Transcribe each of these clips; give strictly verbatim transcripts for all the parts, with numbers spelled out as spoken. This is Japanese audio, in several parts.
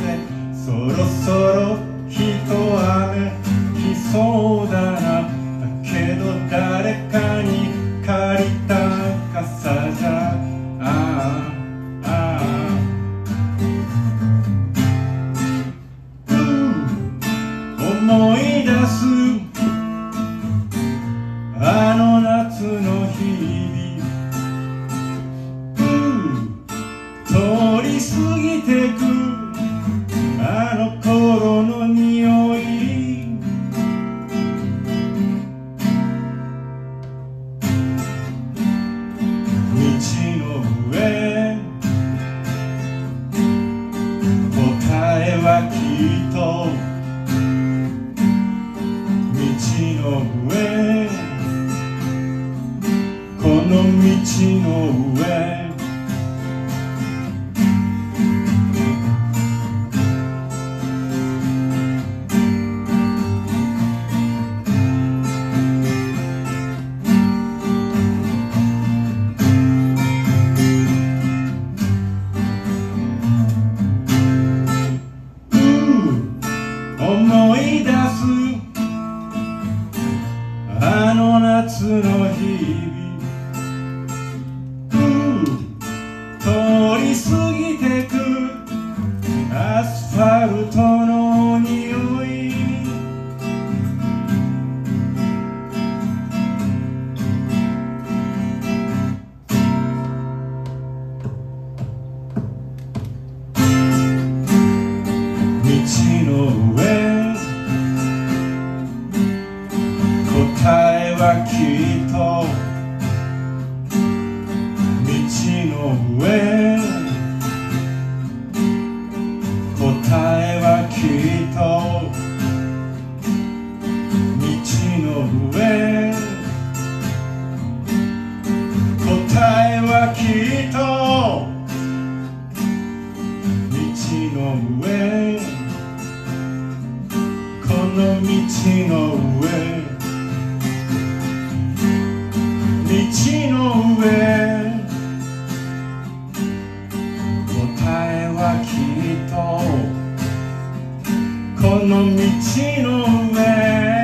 でそろそろ一雨来そうだな。だけど誰かに借りた傘じゃああああ思い出すあの夏の日々、通り過ぎてくあの頃の匂い、道の上答えはきっと道の上、この道の上、思い出すあの夏の日々、通り過ぎてくアスファルトの匂い、道の上答えはきっと道の上、答えはきっと道の上、答えはきっと道の上、この道の上、道の上、答えはきっとこの道の上。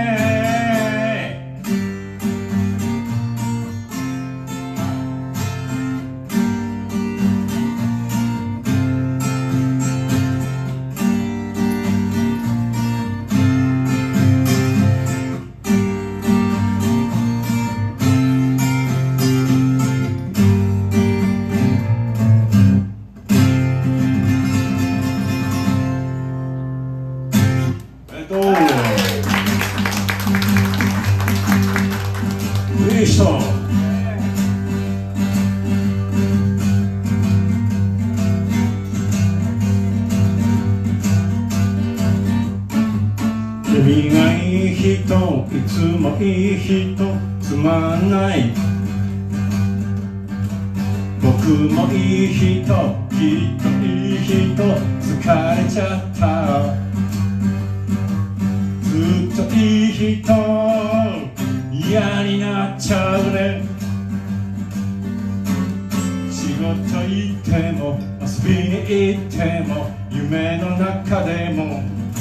いい人。君がいい人、いつもいい人、つまんない。僕もいい人、きっといい人、疲れちゃった。ずっといい人、嫌になっちゃうね。仕事行っても遊びに行っても夢の中でも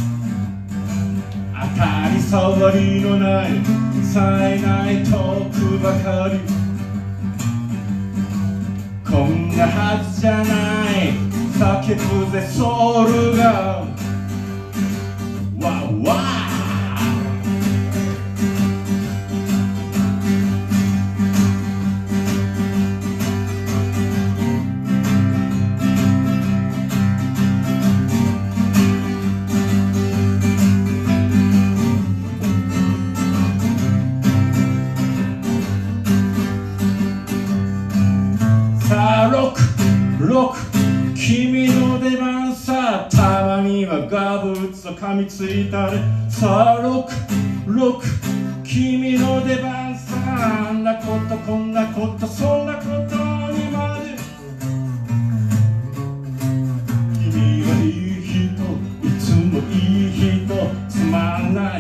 当たり障りのない冴えないトークばかり。こんなはずじゃない叫ぶぜソウルがわーわー。ロック君の出番さ、たまにはガブッと噛みついたね。さあロックロック君の出番さ、あんなことこんなことそんなことにまで。君はいい人、いつもいい人、つまんない。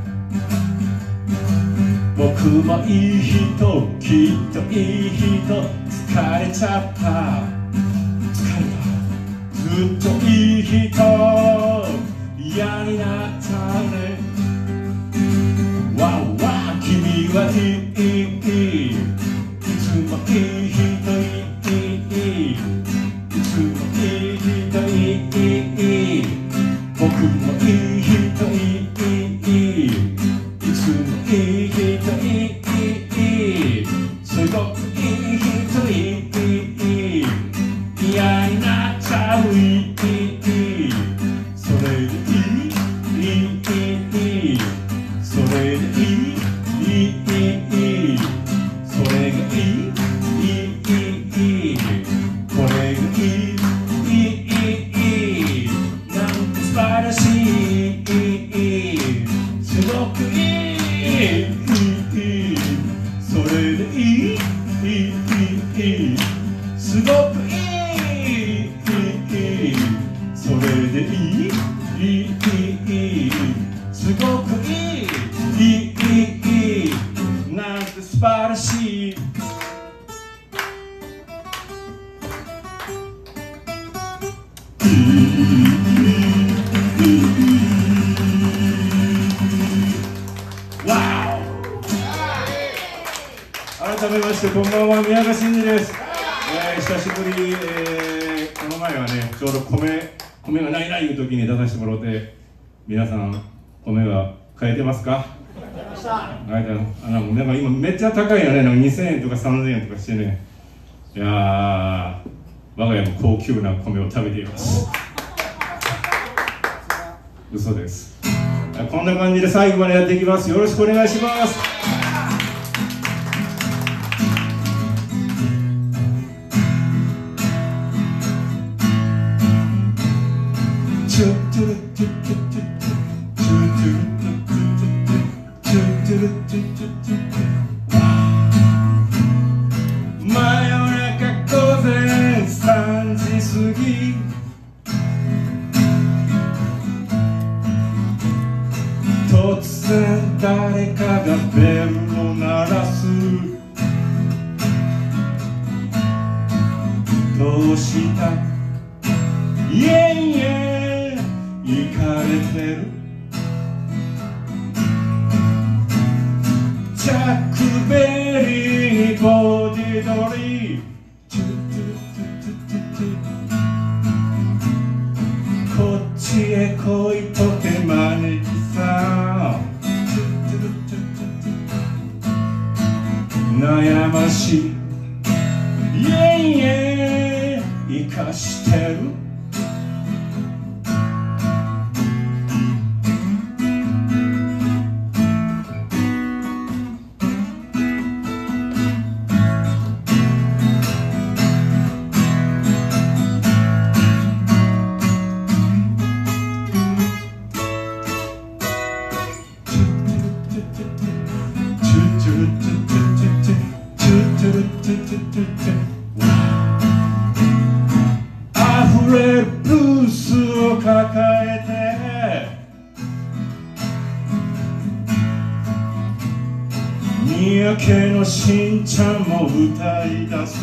僕もいい人、きっといい人、疲れちゃった。ずっといい人。 はいいいつもいい人いいいつもいい人いい僕もいい人いいいつもいい人いいすごくいい人いい嫌になっちゃういいそれでいいいいそれでいいいいそれがいいいいこれがいいいいなんて素晴らしいすごくいいそれでいいすごくいいそれでいいすごくいいなんて素晴らしいわお改めましてこんばんは宮川真司です、えー、久しぶり、えー、この前はねちょうど米米がないないいう時に出させてもらって皆さん米は買えてますか？買えたあのなんか今めっちゃ高いよねなんかにせんえんとかさんぜんえんとかしてねいやー我が家も高級な米を食べています嘘ですこんな感じで最後までやっていきますよろしくお願いしますチュッチュルチュッチュッチュッチュッチュッチュル真夜中午前さんじ過ぎ突然誰かがベルを鳴らすどうしたいえいえ行かれてるジャックベリーボディドリーこっちへ来いと手招きさ悩ましいいえいえ生かしてる溢れるブルースを抱えて三宅のしんちゃんも歌い出す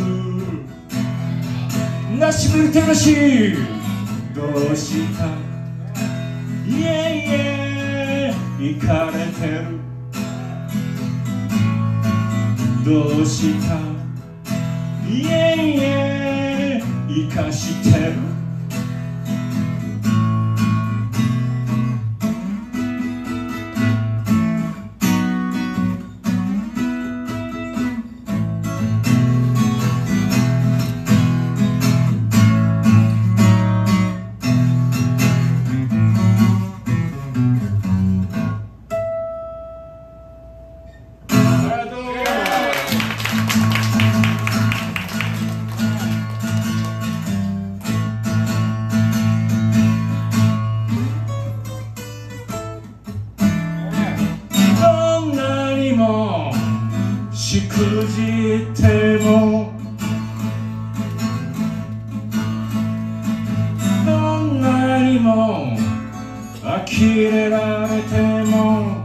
なしぶりてなしどうしたいえいえ行かれてるどうしたいえいえ生かしてるしくじってもどんなにも呆れられても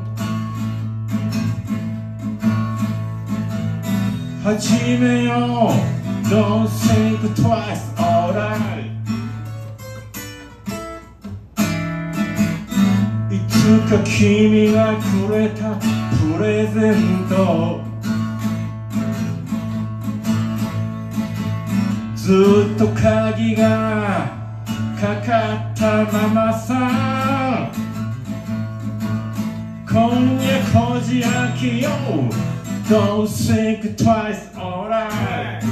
始めよう Don't think twice alright いつつか君がくれたプレゼント、ずっと鍵がかかったままさ、今夜こじ開けよう Don't think twice, alright.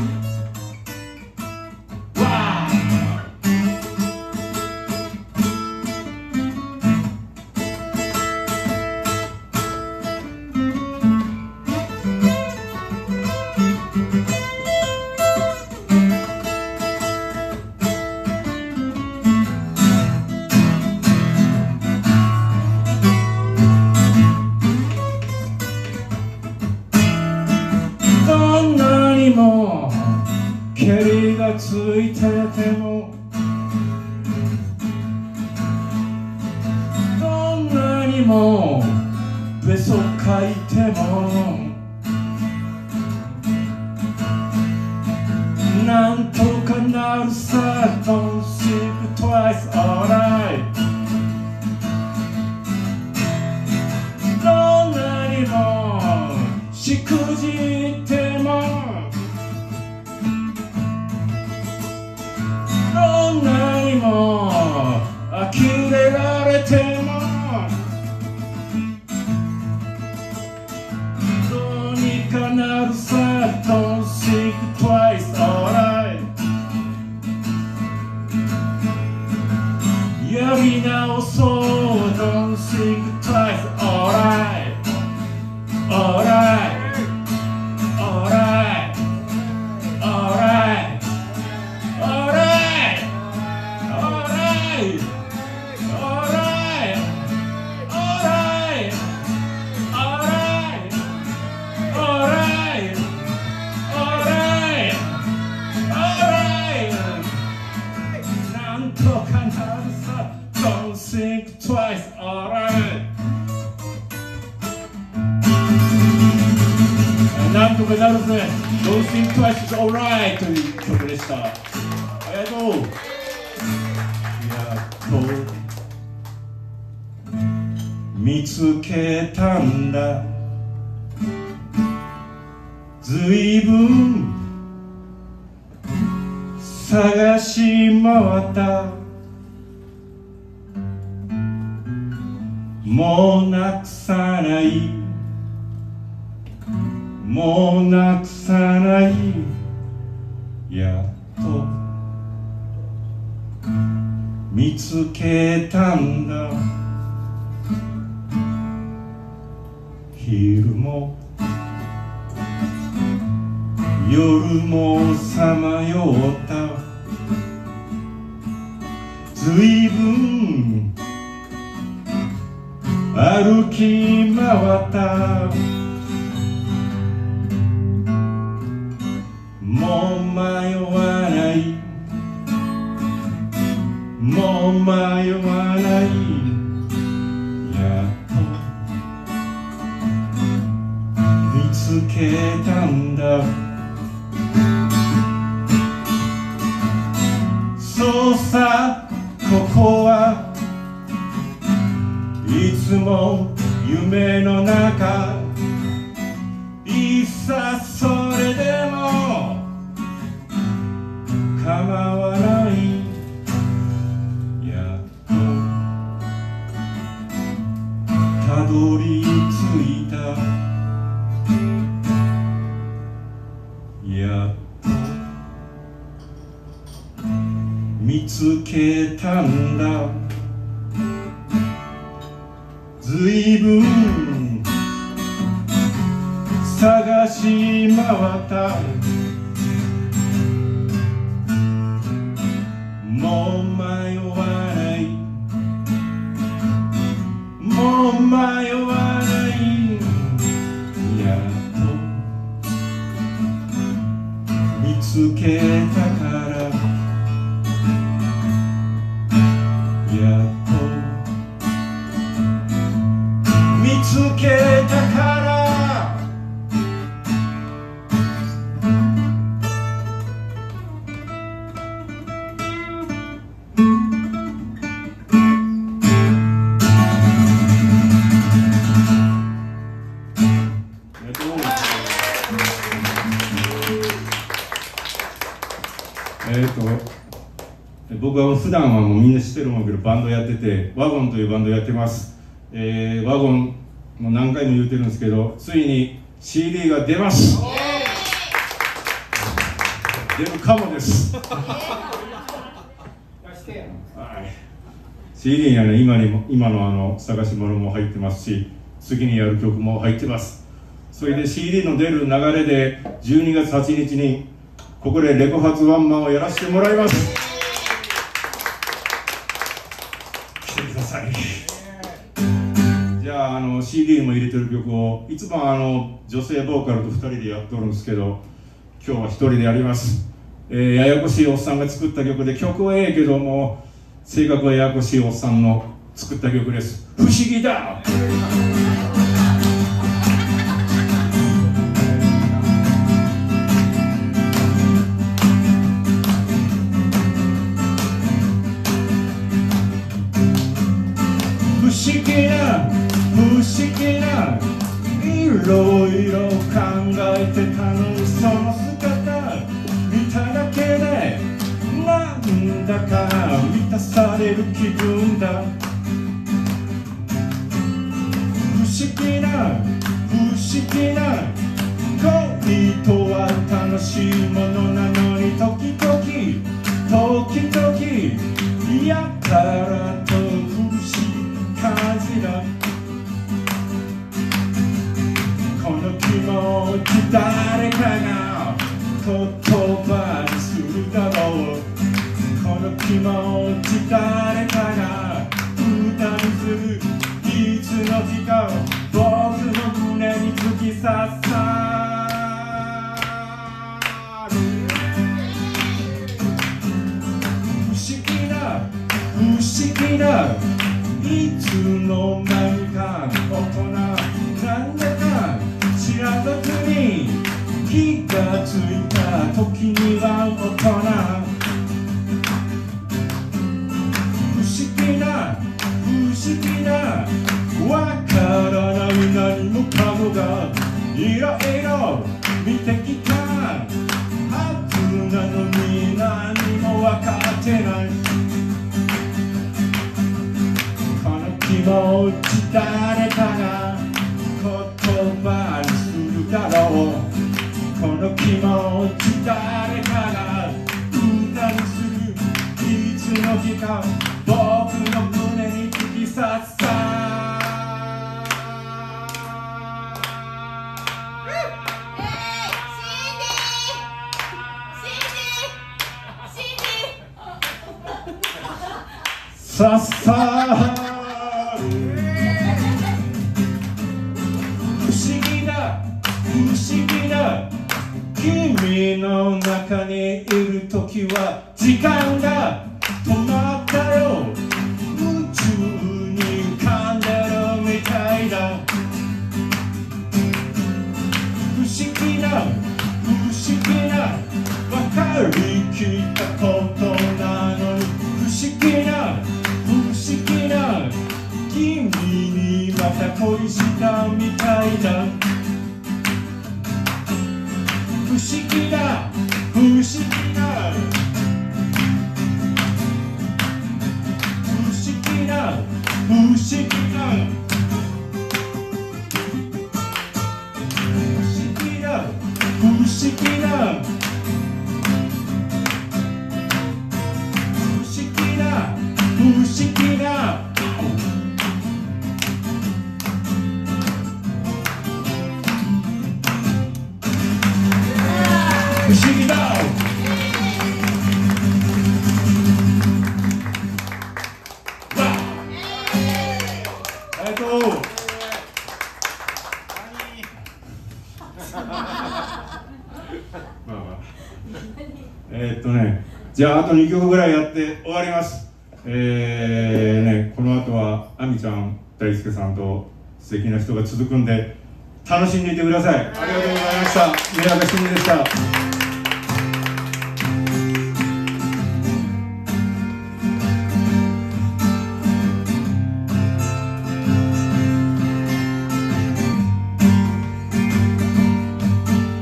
Wow. どんなにも蹴りがついてても、どんなにもべそかいても、なんとかなるさ Don't think twice, alright. どんなにもしくじっても、どんなにも呆れられても、どうにかなるさ Don't think twice, alright. やり直そう Don't think twice, alright, alright, alright, alright, alright, alright, alright, alright, alright, alright, alright, alright. なんとかなるさ Don't think twice, alright. なんとかなるぜ Don't think twice is alright という曲でした。ありがとう。やっと見つけたんだ、ずいぶん探し回った、もうなくさない、もうなくさない、やっと見つけたんだ、昼も夜もさまよった、ずいぶん歩き回った、もう迷わない、もう迷わない、やっと見つけたんだ、そうさここはいつも夢の中、いさそれでも構わない、やっとたどり着いた、やっと見つけたんだ、ずいぶん探し回った、もう迷わない、もう迷わない、やっと見つけたから、やっと見つけたから、 僕は普段はもうみんな知ってるもんけどバンドやってて、ワゴンというバンドやってます。えー、ワゴンもう何回も言ってるんですけど、ついに シーディー が出ます。出るかもです。はい、シーディー にはね、今にも今のあの探し物も入ってますし、次にやる曲も入ってます。それで シーディー の出る流れでじゅうにがつはちにちにここでレコ発ワンマンをやらせてもらいます。来てください。じゃあ、あの シーディー にも入れてる曲をいつもあの女性ボーカルとふたりでやっておるんですけど、今日はひとりでやります。えー、ややこしいおっさんが作った曲で、曲はええけども性格はややこしいおっさんの作った曲です。不思議だ。不思議な不思議ないろいろ考えてたのに、その姿見ただけでなんだか満たされる気分だ。不思議な不思議な恋とは楽しいものなのに、時々時々やたらと感じだ。この気持ち誰かが言葉にするだろう。この気持ち誰かが歌にする。いつの日か僕の胸に突き刺さる。不思議な不思議ないつの間にか大人なんだか知らずに気がついた時には大人。不思議な不思議なわからない何もかもがいろいろ見てきたはずなのに、何も分かってない。気持ち誰かが言葉にするだろう。この気持ち誰かが歌にする。いつの日か僕の胸に突き刺さ刺さる。不思議な不思議な君の中にいる時は時間が止まったよ。宇宙に浮かんでるみたいだ。不思議な不思議な分かりきったことなのに、不思議な不思議な君にまた恋したみたいだ。不思議な不思議な不思議な不思議な不思議な不思議な不思議な不思議な不思議だ。ありがとう。まあまあ、えーっとね、じゃああとにきょくぐらいやって終わります。えーね、この後はあみちゃん、大輔さんと素敵な人が続くんで楽しんでいてください。ありがとうございました。宮部真でした。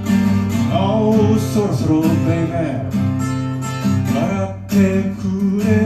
そろそろベイベー笑ってくれ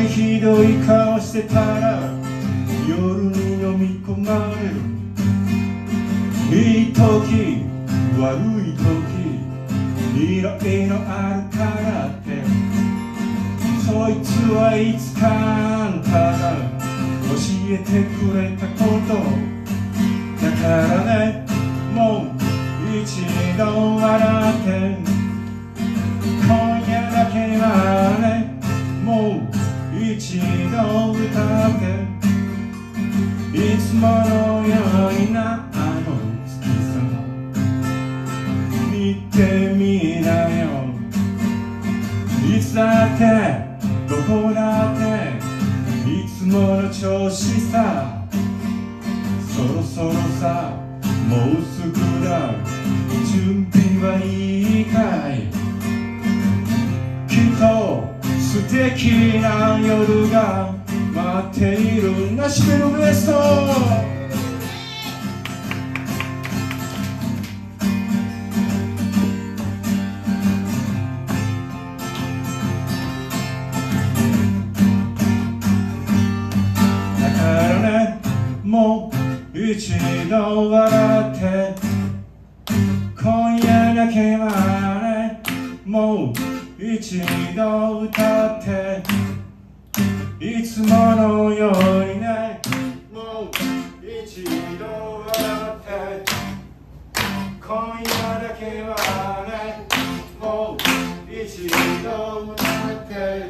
ひどい顔してたら夜に飲み込まれる。いい時悪い時いろいろあるからって、そいつはいつかあんたが教えてくれたことだからね。もう一度笑って今夜だけはね、もう一度歌って、いつものようになあの月さ見てみなよ。いつだってどこだっていつもの調子さ。そろそろさもうすぐだ、準備はいいかい。きっと素敵な夜が待っている。ナシベルベスト。だからね、もう一度笑って今夜だけはね、もう一度歌って、いつものようにね、もう一度笑って、今夜だけはね、もう一度歌って、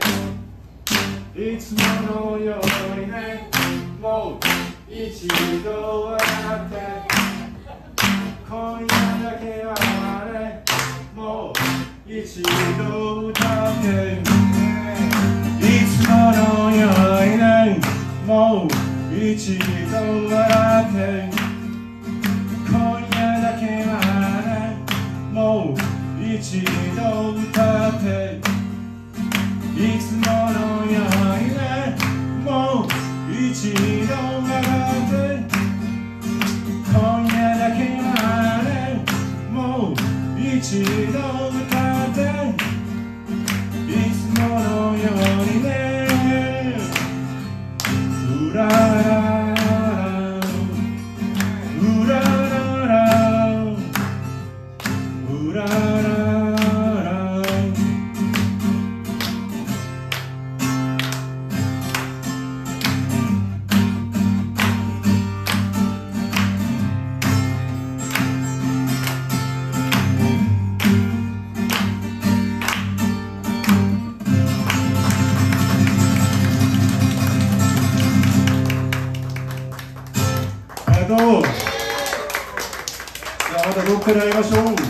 いつものようにね、もう一度笑って、今夜だけはね、もう一度歌って、いつものようにね、もう一度笑って、今夜だけはね、もう一度歌って、いつものようにね、もう一度笑って、今夜だけはね、もう一度歌って、いつものようにね、うらららうらららうららら。どうじゃあまたどっかで会いましょう。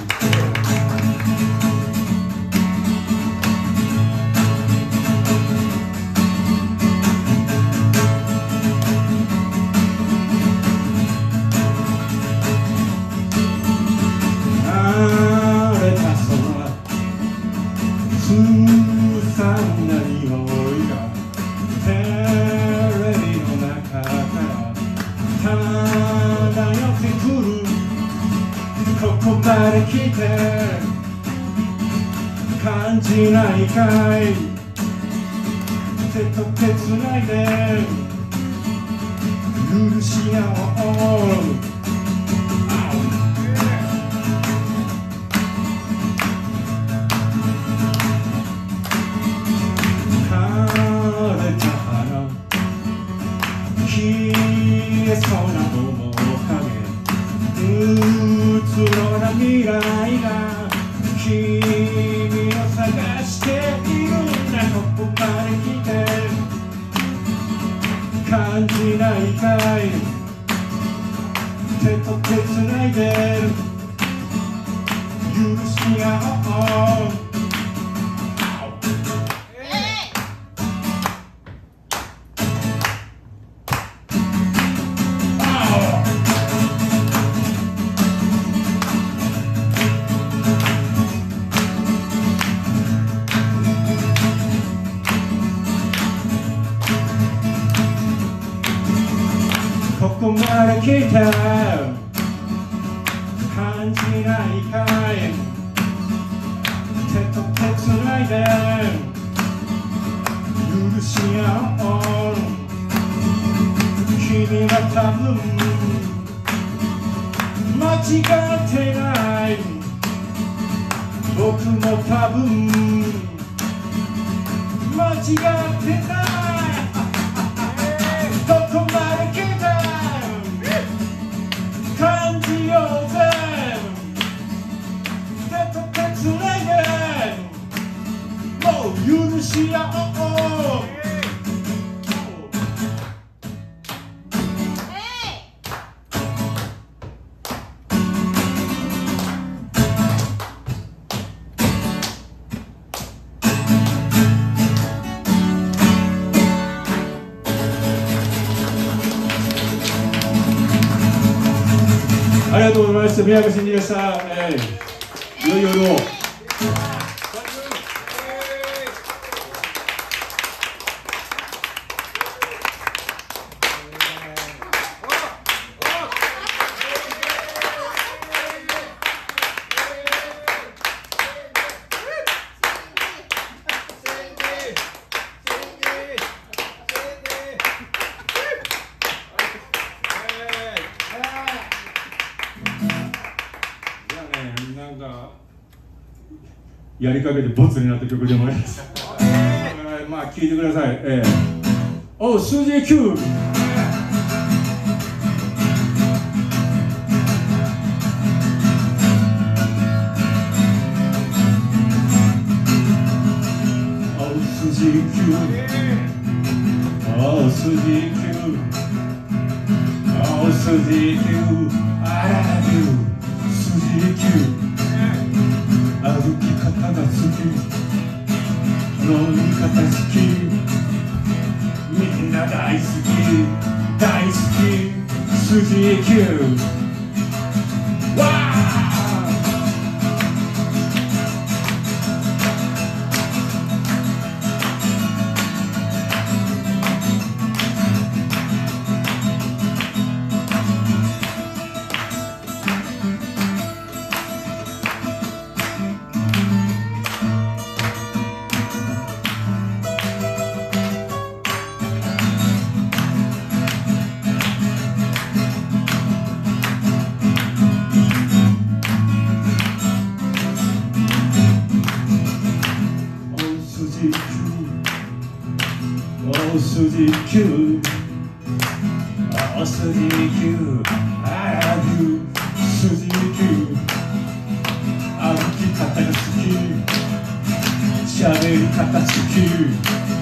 あれた空すさんだ匂いがテレビの中から漂ってくる。ここまで来て感じないかい。手と手つないで許し合おう。消えそうな面影、うつろな未来が君を探しているんだ。ここまで来て感じないかい。手と手つないで許し合おう。ここまで来た感じないかい。手と手つないで許ししよう君は多分間違ってない僕も多分間違ってないどこまで来た感じようぜ手と手つないでもう許し合おうありがとうございました。宮部真司でした。えー、良い夜を。やりかけてボツになった曲でもあります。えー、まあ聴いてください。えー、おう数字きゅう。おう数字きゅう。おう数字きゅう。おう数字きゅう。I love you。数字きゅう。歩き方が好き飲み方好きみんな大好き大好き筋きゅうわーお筋きゅうお筋きゅう I love you 筋きゅう歩き方が好き喋り方好き